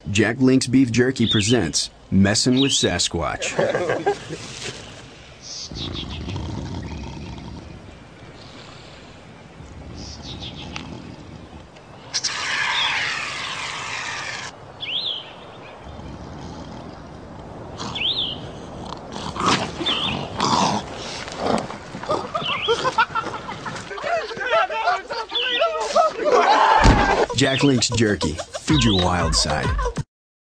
Jack Link's Beef Jerky presents Messin' with Sasquatch. Jack Link's Jerky. Feed your wild side.